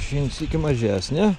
Žingsykį mažesnė.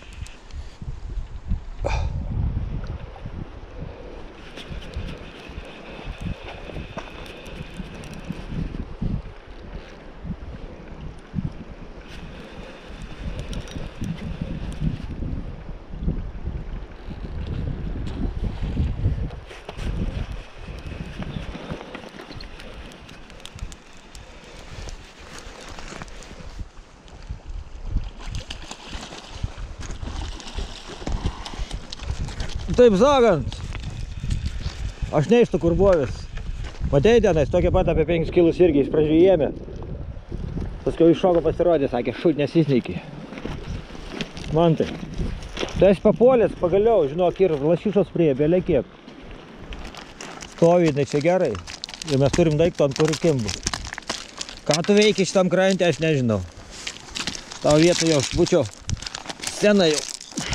Taip sakant, aš neištų kur buvęs. Matei tenais, tokie pat apie 5 kilus irgi iš pradžių ėmė. Paskui iš šoko pasirodė, sakė, šūt nesisneikį. Man tai. Tai aš papuolęs pagaliau, žinok, ir lašišos prie, belė kiek. Stovi, čia gerai. Ir mes turim daiktą, ant kurių kimbu. Ką tu veiki šitam krante, aš nežinau. Tavo vietą jau aš būčiau sena jau.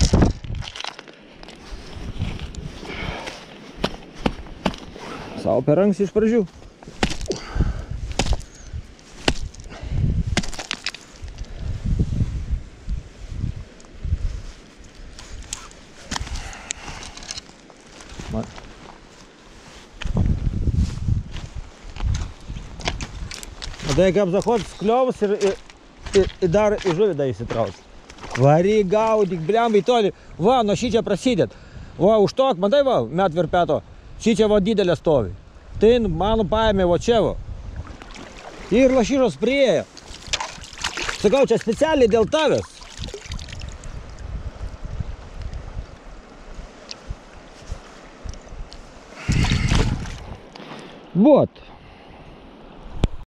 Savo per anksti iš pradžių. Matai, kaip zachodas kliovas ir dar į žuvį da įsitraus. Vari gaudyk, blembai toli. Va, nuo šičia prasidėt. Va, už tok, matai va, metvirpeto. Šičia va didelė stovi. Tai mano paėmė va čia va. Ir lašišos priejo. Sakau, čia specialiai dėl tavęs. Вот.